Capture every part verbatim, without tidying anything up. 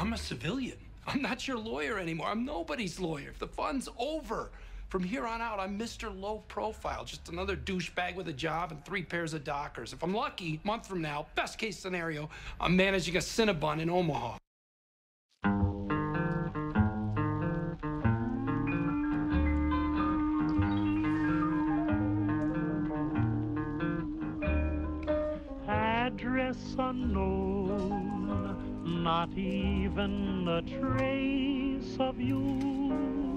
I'm a civilian. I'm not your lawyer anymore. I'm nobody's lawyer. The fun's over. From here on out, I'm Mister Low Profile, just another douchebag with a job and three pairs of Dockers. If I'm lucky, a month from now, best case scenario, I'm managing a Cinnabon in Omaha. Address unknown, not even a trace of you.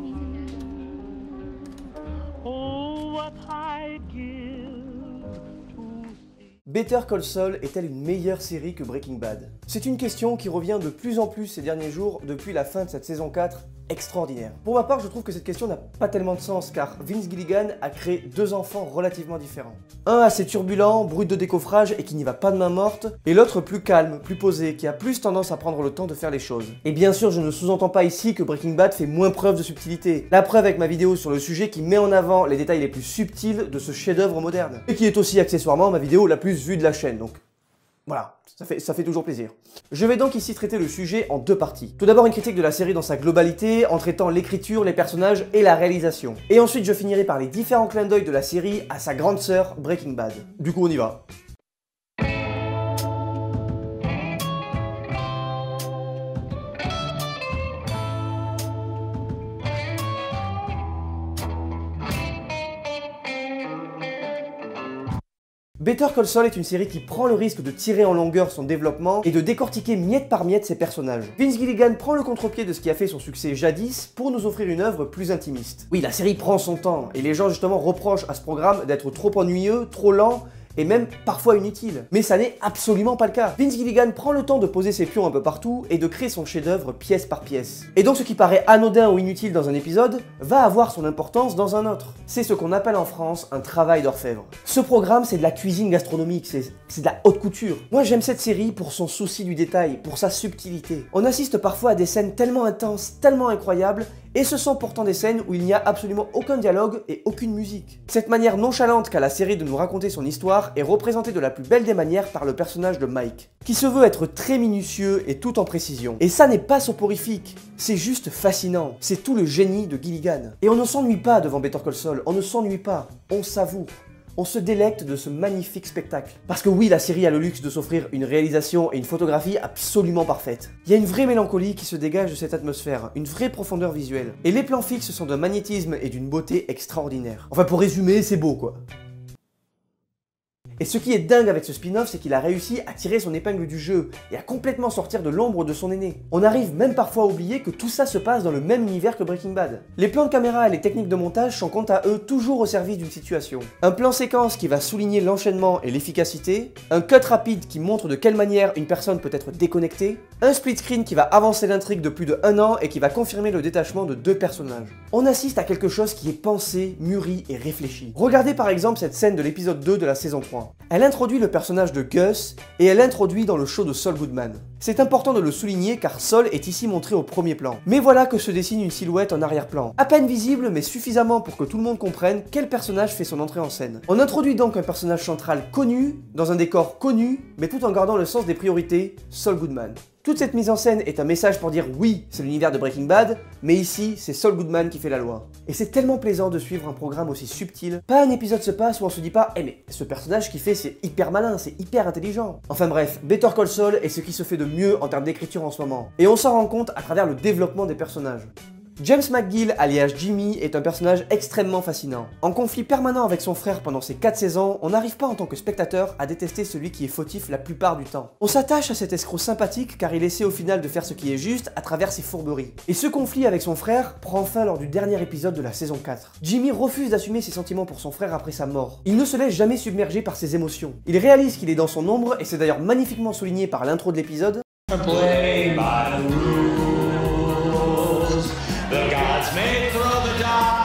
Oh, what I'd give to see. Better Call Saul est-elle une meilleure série que Breaking Bad? C'est une question qui revient de plus en plus ces derniers jours depuis la fin de cette saison quatre extraordinaire. Pour ma part, je trouve que cette question n'a pas tellement de sens car Vince Gilligan a créé deux enfants relativement différents. Un assez turbulent, brut de décoffrage et qui n'y va pas de main morte, et l'autre plus calme, plus posé, qui a plus tendance à prendre le temps de faire les choses. Et bien sûr, je ne sous-entends pas ici que Breaking Bad fait moins preuve de subtilité. La preuve avec ma vidéo sur le sujet qui met en avant les détails les plus subtils de ce chef-d'œuvre moderne. Et qui est aussi accessoirement ma vidéo la plus vue de la chaîne, donc voilà, ça fait, ça fait toujours plaisir. Je vais donc ici traiter le sujet en deux parties. Tout d'abord une critique de la série dans sa globalité, en traitant l'écriture, les personnages et la réalisation. Et ensuite je finirai par les différents clins d'œil de la série à sa grande sœur Breaking Bad. Du coup on y va. Better Call Saul est une série qui prend le risque de tirer en longueur son développement et de décortiquer miette par miette ses personnages. Vince Gilligan prend le contre-pied de ce qui a fait son succès jadis pour nous offrir une œuvre plus intimiste. Oui, la série prend son temps, et les gens justement reprochent à ce programme d'être trop ennuyeux, trop lent, et même parfois inutile. Mais ça n'est absolument pas le cas. Vince Gilligan prend le temps de poser ses pions un peu partout et de créer son chef-d'œuvre pièce par pièce. Et donc ce qui paraît anodin ou inutile dans un épisode va avoir son importance dans un autre. C'est ce qu'on appelle en France un travail d'orfèvre. Ce programme, c'est de la cuisine gastronomique, c'est de la haute couture. Moi j'aime cette série pour son souci du détail, pour sa subtilité. On assiste parfois à des scènes tellement intenses, tellement incroyables, et ce sont pourtant des scènes où il n'y a absolument aucun dialogue et aucune musique. Cette manière nonchalante qu'a la série de nous raconter son histoire est représentée de la plus belle des manières par le personnage de Mike, qui se veut être très minutieux et tout en précision. Et ça n'est pas soporifique, c'est juste fascinant, c'est tout le génie de Gilligan. Et on ne s'ennuie pas devant Better Call Saul, on ne s'ennuie pas, on savoure. On se délecte de ce magnifique spectacle. Parce que oui, la série a le luxe de s'offrir une réalisation et une photographie absolument parfaites. Il y a une vraie mélancolie qui se dégage de cette atmosphère, une vraie profondeur visuelle. Et les plans fixes sont d'un magnétisme et d'une beauté extraordinaire. Enfin pour résumer, c'est beau quoi. Et ce qui est dingue avec ce spin-off, c'est qu'il a réussi à tirer son épingle du jeu et à complètement sortir de l'ombre de son aîné. On arrive même parfois à oublier que tout ça se passe dans le même univers que Breaking Bad. Les plans de caméra et les techniques de montage sont quant à eux toujours au service d'une situation. Un plan séquence qui va souligner l'enchaînement et l'efficacité, un cut rapide qui montre de quelle manière une personne peut être déconnectée, un split screen qui va avancer l'intrigue de plus de un an et qui va confirmer le détachement de deux personnages. On assiste à quelque chose qui est pensé, mûri et réfléchi. Regardez par exemple cette scène de l'épisode deux de la saison trois. Elle introduit le personnage de Gus et elle introduit dans le show de Saul Goodman. C'est important de le souligner car Saul est ici montré au premier plan. Mais voilà que se dessine une silhouette en arrière-plan. À peine visible mais suffisamment pour que tout le monde comprenne quel personnage fait son entrée en scène. On introduit donc un personnage central connu, dans un décor connu, mais tout en gardant le sens des priorités, Saul Goodman. Toute cette mise en scène est un message pour dire oui, c'est l'univers de Breaking Bad, mais ici, c'est Saul Goodman qui fait la loi. Et c'est tellement plaisant de suivre un programme aussi subtil. Pas un épisode se passe où on se dit pas, eh mais ce personnage qui fait c'est hyper malin, c'est hyper intelligent. Enfin bref, Better Call Saul est ce qui se fait de mieux en termes d'écriture en ce moment. Et on s'en rend compte à travers le développement des personnages. James McGill, alias Jimmy, est un personnage extrêmement fascinant. En conflit permanent avec son frère pendant ces quatre saisons, on n'arrive pas en tant que spectateur à détester celui qui est fautif la plupart du temps. On s'attache à cet escroc sympathique car il essaie au final de faire ce qui est juste à travers ses fourberies. Et ce conflit avec son frère prend fin lors du dernier épisode de la saison quatre. Jimmy refuse d'assumer ses sentiments pour son frère après sa mort. Il ne se laisse jamais submerger par ses émotions. Il réalise qu'il est dans son ombre et c'est d'ailleurs magnifiquement souligné par l'intro de l'épisode. Play by the rules. The gods may throw the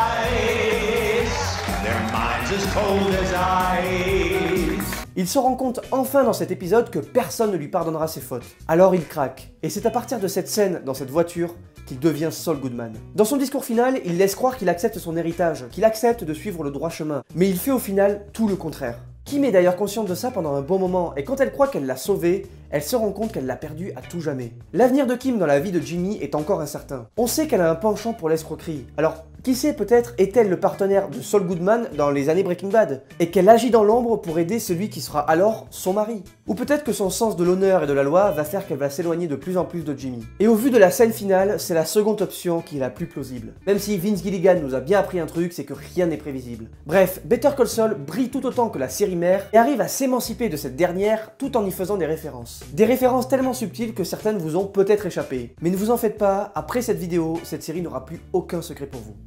dice. Their minds as cold as ice. Il se rend compte enfin dans cet épisode que personne ne lui pardonnera ses fautes. Alors il craque. Et c'est à partir de cette scène dans cette voiture qu'il devient Saul Goodman. Dans son discours final, il laisse croire qu'il accepte son héritage, qu'il accepte de suivre le droit chemin. Mais il fait au final tout le contraire. Kim est d'ailleurs consciente de ça pendant un bon moment, et quand elle croit qu'elle l'a sauvé, elle se rend compte qu'elle l'a perdu à tout jamais. L'avenir de Kim dans la vie de Jimmy est encore incertain. On sait qu'elle a un penchant pour l'escroquerie. Alors, qui sait, peut-être est-elle le partenaire de Saul Goodman dans les années Breaking Bad, et qu'elle agit dans l'ombre pour aider celui qui sera alors son mari. Ou peut-être que son sens de l'honneur et de la loi va faire qu'elle va s'éloigner de plus en plus de Jimmy. Et au vu de la scène finale, c'est la seconde option qui est la plus plausible. Même si Vince Gilligan nous a bien appris un truc, c'est que rien n'est prévisible. Bref, Better Call Saul brille tout autant que la série mère et arrive à s'émanciper de cette dernière tout en y faisant des références. Des références tellement subtiles que certaines vous ont peut-être échappé. Mais ne vous en faites pas, après cette vidéo, cette série n'aura plus aucun secret pour vous.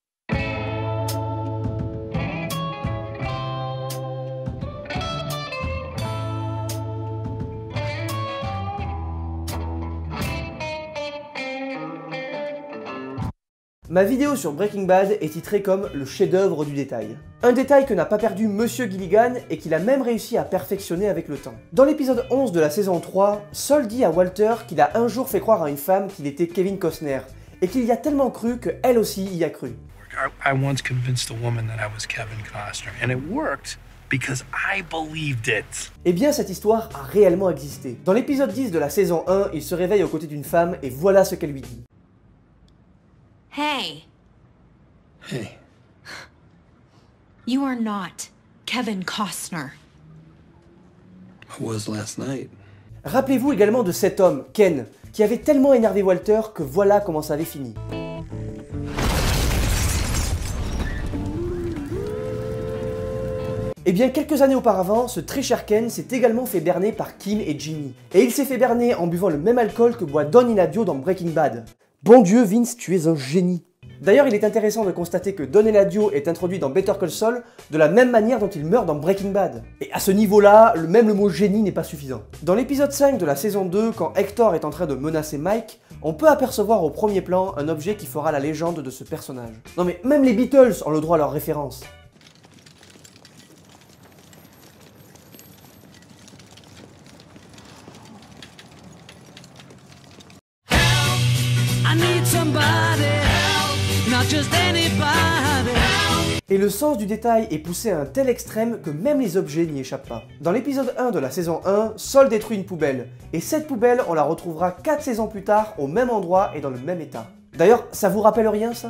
Ma vidéo sur Breaking Bad est titrée comme le chef-d'œuvre du détail. Un détail que n'a pas perdu Monsieur Gilligan et qu'il a même réussi à perfectionner avec le temps. Dans l'épisode onze de la saison trois, Saul dit à Walter qu'il a un jour fait croire à une femme qu'il était Kevin Costner, et qu'il y a tellement cru qu'elle aussi y a cru. I once convinced a woman that I was Kevin Costner, and it worked because I believed it. Eh bien, cette histoire a réellement existé. Dans l'épisode dix de la saison un, il se réveille aux côtés d'une femme et voilà ce qu'elle lui dit. Hey. Hey. You are not Kevin Costner. I was last night. Rappelez-vous également de cet homme, Ken, qui avait tellement énervé Walter que voilà comment ça avait fini. Eh bien, quelques années auparavant, ce très cher Ken s'est également fait berner par Kim et Jimmy. Et il s'est fait berner en buvant le même alcool que boit Don Eladio dans Breaking Bad. Bon Dieu, Vince, tu es un génie. D'ailleurs, il est intéressant de constater que Don Eladio est introduit dans Better Call Saul de la même manière dont il meurt dans Breaking Bad. Et à ce niveau-là, le, même le mot génie n'est pas suffisant. Dans l'épisode cinq de la saison deux, quand Hector est en train de menacer Mike, on peut apercevoir au premier plan un objet qui fera la légende de ce personnage. Non mais même les Beatles ont le droit à leur référence. Et le sens du détail est poussé à un tel extrême que même les objets n'y échappent pas. Dans l'épisode un de la saison un, Saul détruit une poubelle. Et cette poubelle, on la retrouvera quatre saisons plus tard au même endroit et dans le même état. D'ailleurs, ça vous rappelle rien ça ?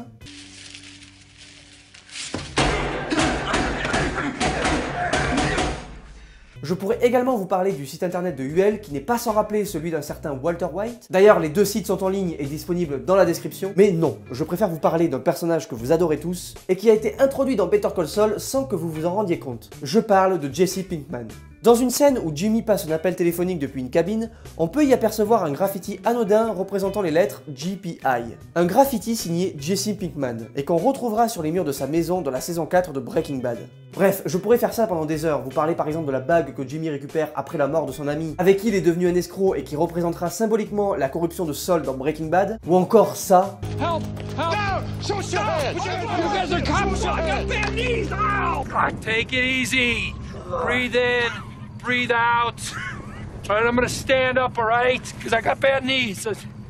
Je pourrais également vous parler du site internet de U L qui n'est pas sans rappeler celui d'un certain Walter White. D'ailleurs, les deux sites sont en ligne et disponibles dans la description. Mais non, je préfère vous parler d'un personnage que vous adorez tous et qui a été introduit dans Better Call Saul sans que vous vous en rendiez compte. Je parle de Jesse Pinkman. Dans une scène où Jimmy passe un appel téléphonique depuis une cabine, on peut y apercevoir un graffiti anodin représentant les lettres G P I. Un graffiti signé Jesse Pinkman, et qu'on retrouvera sur les murs de sa maison dans la saison quatre de Breaking Bad. Bref, je pourrais faire ça pendant des heures, vous parler par exemple de la bague que Jimmy récupère après la mort de son ami, avec qui il est devenu un escroc et qui représentera symboliquement la corruption de Saul dans Breaking Bad, ou encore ça... Help! Help! No! Show your head! You guys are cops! I got bad knees! Ow! Take it easy. Breathe in. Breathe out. All right, I'm gonna stand up, all right? Because I got bad knees.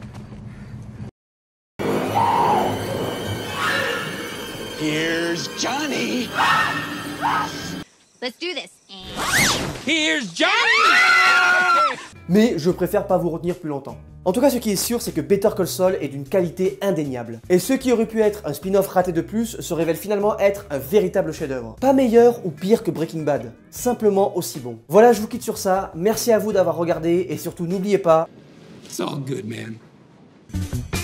Here's Johnny. Let's do this. Here's Johnny! Mais je préfère pas vous retenir plus longtemps. En tout cas, ce qui est sûr, c'est que Better Call Saul est d'une qualité indéniable. Et ce qui aurait pu être un spin-off raté de plus se révèle finalement être un véritable chef-d'œuvre. Pas meilleur ou pire que Breaking Bad, simplement aussi bon. Voilà, je vous quitte sur ça. Merci à vous d'avoir regardé et surtout n'oubliez pas... It's all good, man.